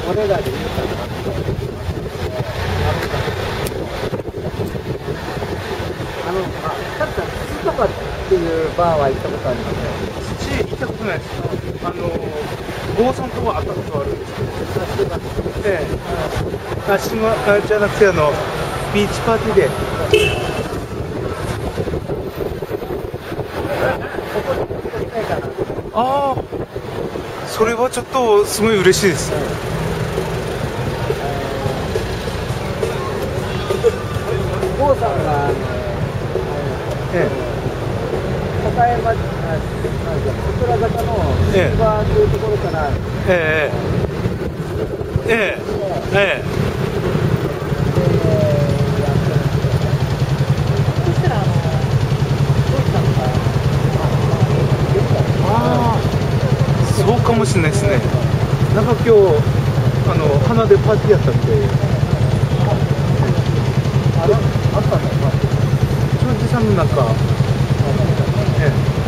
れらでいいかな。かつて筒とかっていうバーは行ったことありますね。 土行ったことないです。郷さんとは会ったことあるんですけど。ええ。じゃなくてビーチパーティーで。ああ、それはちょっとすごい嬉しいです。 郷さんがええ。 栄町、桜坂のええバーというところから、 ええええええそしたら郷さんがああ、そうかもしれないですね。なんか今日花でパーティーやったみたいで。 あったんだよ。 庄司さんの中、ええ